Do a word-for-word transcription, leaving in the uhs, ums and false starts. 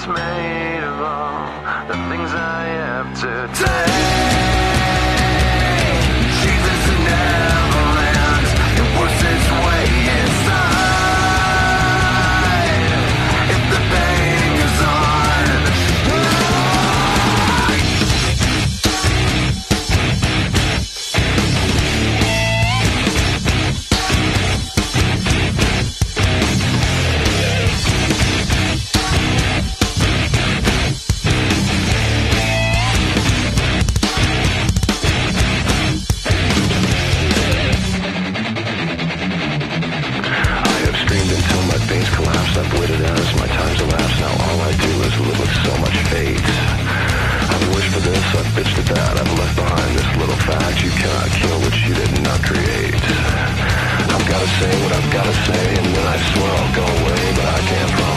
it's made of all the things I have to take. Jesus in Neverland, it works its way inside. If the pain goes on, I've waited as my time's elapsed. Now all I do is live with so much fate. I've wished for this, I've bitched at that. I've left behind this little fact: you cannot kill what you did not create. I've gotta say what I've gotta say, and then I swear I'll go away, but I can't promise